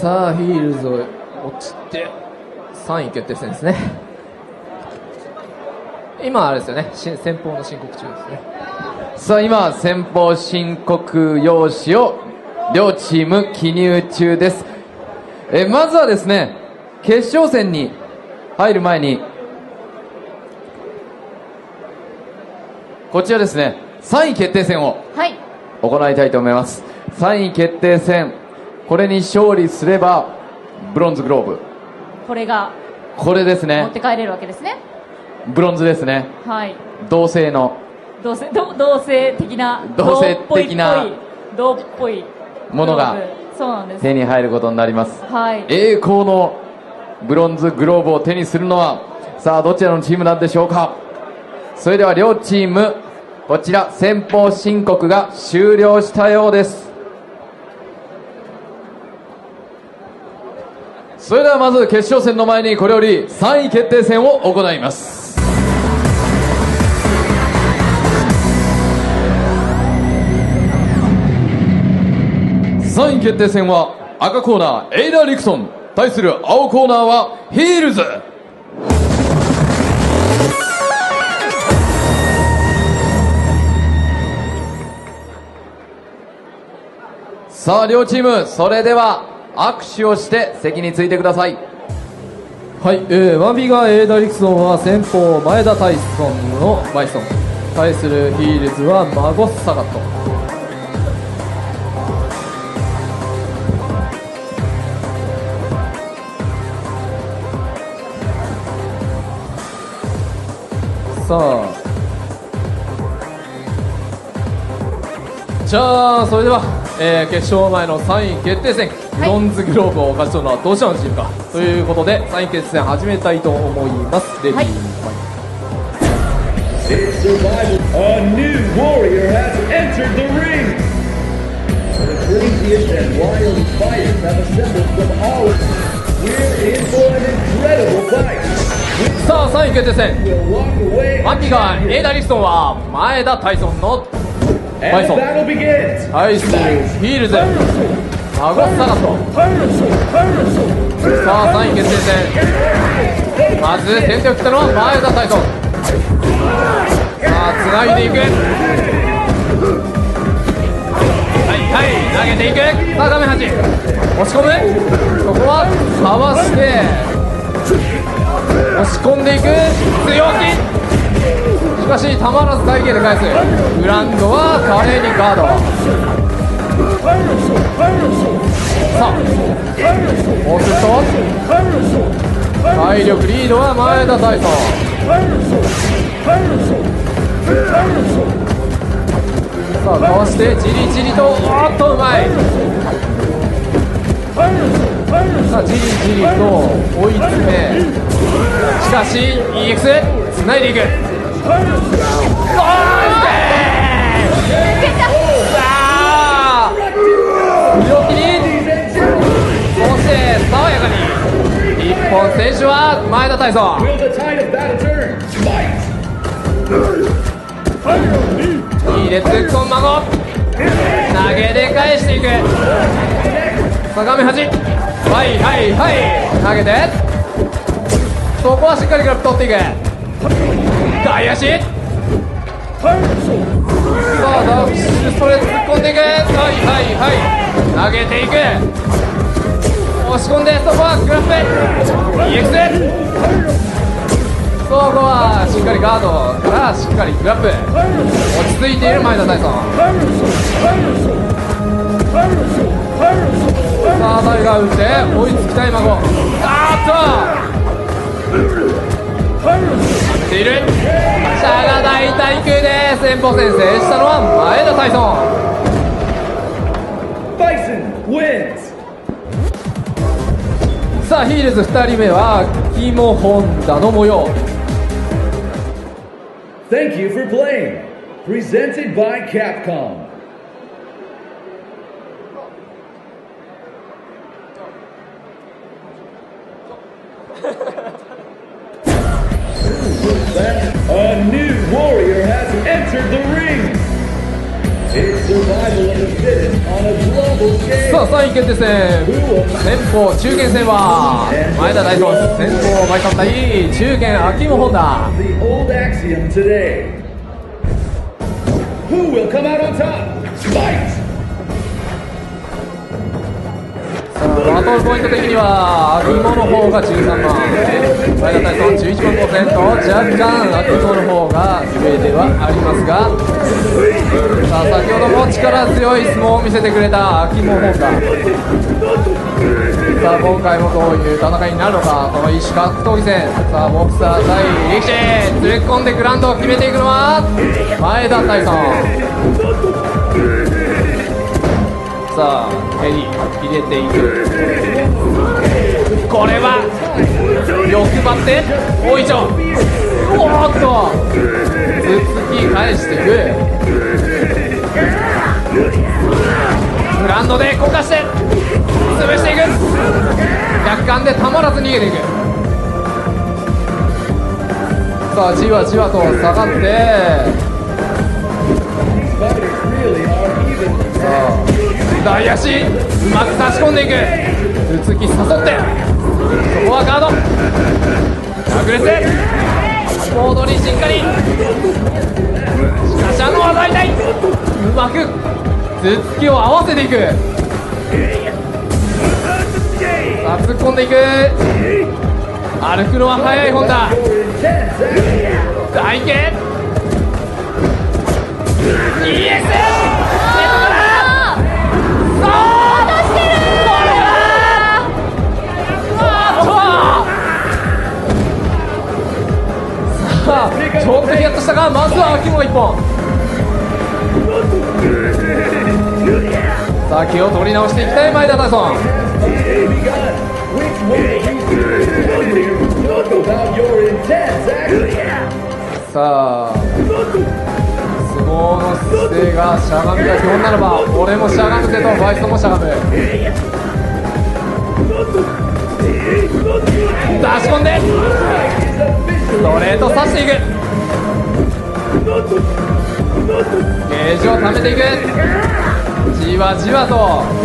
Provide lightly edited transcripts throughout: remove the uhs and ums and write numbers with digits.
さあヒールズ落ちて3位決定戦ですね。今あれですよね、先方の申告中ですね。 さあ今先方申告用紙を両チーム記入中です。まずはですね、決勝戦に入る前にこちらですね、3位決定戦を行いたいと思います。3位決定戦、これに勝利すればブロンズグローブ、これですね、 持って帰れるわけですね。 ブロンズですね。 はい。 同性の同性的な銅っぽいものがそうなんです。 手に入ることになります。 はい。 栄光のブロンズグローブを手にするのはさあどちらのチームなんでしょうか。それでは両チーム、こちら先方申告が終了したようです。それではまず決勝戦の前にこれより3位決定戦を行います。3位決定戦は赤コーナーエイダー・リクソン対する青コーナーはヒールズ。さあ両チーム、それでは握手をして席についてください。 はい、ワビガエイダ・リクソンは先方前田タイソンのバイソン対するヒールズはマゴッサガット。さあじゃあそれでは、決勝前の3位決定戦、ブロンズグローブを勝ち取るのはどちらのチームかということで3位決定戦始めたいと思います。レディー、 It's survival. A new warrior has entered the ring. The craziest and wild fighters have assembled from all. We're in for an incredible fight. さあ3位決定戦、ワビガエイダ・リクソンは前田タイソンのバイソン対するヒールズマゴッサガット。さあ3位決定戦、まず先手を切ったのは前田タイソン。さあつないでいく、投げていく、さあ画面端押し込む、ここはかわして押し込んでいく、強気、しかしたまらず体型で返す。グラウンドは華麗にガード。さあこうすると体力リードは前田大佐。さあかわしてじりじりと、おっとうまい。さあじりじりと追い詰め、しかし EX つないでいく。さあ強気に、そして爽やかに日本選手は前田大佐。いいレッツコンマゴ、投げで返していく。さあ画面端、投げて、そこはしっかりグラブ取っていく。外足、さあダッシュストレート突っ込んでいく。投げていく、押し込んで、そこはグラップ EX、 そこはしっかりガードからしっかりグラップ、落ち着いている前田大佐。さあタイガー打って追いつきたい孫。ている、シャガ大対空で先鋒戦制したのは前田大佐。さあヒールズ2人目はキモホンダの模様。 Thank you for playing. Presented by Capcom. A new warrior has entered the ring. It's survival of the fittest on a global さあ3位決定戦、先鋒中堅戦は前田大東、先鋒バイソン対中堅秋元本田。 The old axiom today. Who will come out on top? Fight! バトルポイント的には秋元の方が13万、前田大東11万5千と若干秋元の方が上ではありますが、さあ先ほども力強い相撲を見せてくれた秋元本田。さあ今回もどういう戦いになるのか、この異種格闘技戦。さあボクサー対力士、連れ込んでグラウンドを決めていくのは前田大尊。さあ蹴り入れていく、これは欲張って大いちょ、おーっと突き返していく、グラウンドでこかして潰していく、逆間でたまらず逃げていく。さあじわじわと下がって、さあ大足うまく差し込んでいく、突き誘って、そこはガード、ラグレスモードにしっかり、しかし技痛い、うまく頭突きを合わせていく。さあ突っ込んでいく、歩くのは速い本田、大剣 EX ちょっとヒヤッとしたが、まずは秋元1本。さあ気を取り直していきたい前田大尊。さあ相撲の姿勢がしゃがみが基本ならば、俺もしゃがむぜとバイソンもしゃがむ。出し込んでストレート刺していく、ゲージを溜めていく、じわじわと、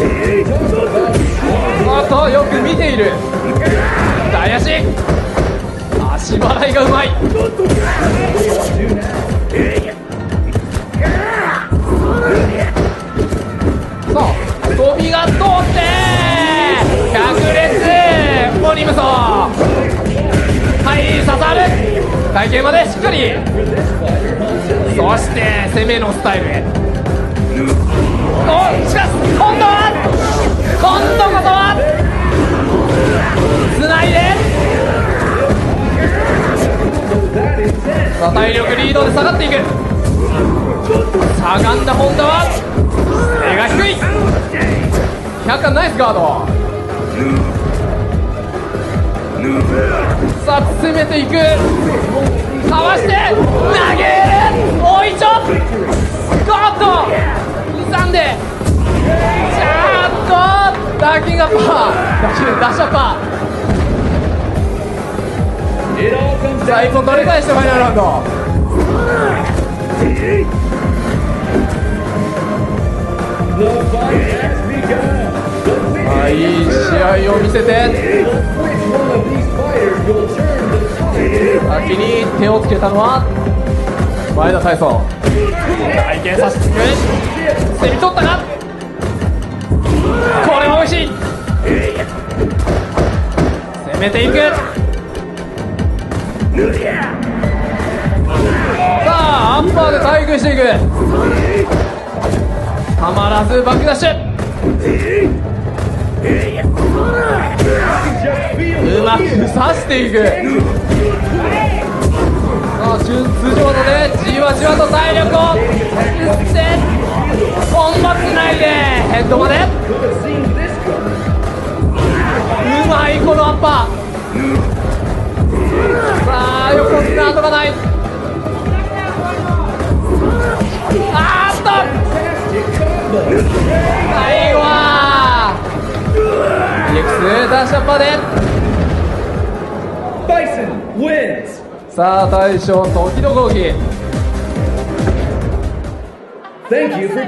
おっとよく見ている、大足、足払いがうまい。さあ飛びが通って百列モニムソ、はい刺さる、体型までしっかり、そして攻めのスタイルへ。おしかし今度こそはつないで、さあ体力リードで下がっていく、しゃがんだ本田は背が低い、100巻ナイスガード。さあ攻めていく、かわして投げる、おいちょゴーッと刻んで、ちゃんと打球がパー、打者パー。さあ一本取り返してファイナルラウンド。いい試合を見せて、先に手をつけたのは前田大尊。体験差しつく、攻め取ったが、これも美味しい、攻めていく。さあアッパーで対空していく、たまらずバックダッシュ、うまく刺していく。さあ通常技でじわじわと体力を吸って、コンボつないでヘッドまで、うまいこのアッパー。さあ横綱後がない、あーっと最後はEX ダッシュアッパーで、 Bison wins! さあ大将時の攻撃。 Thank you for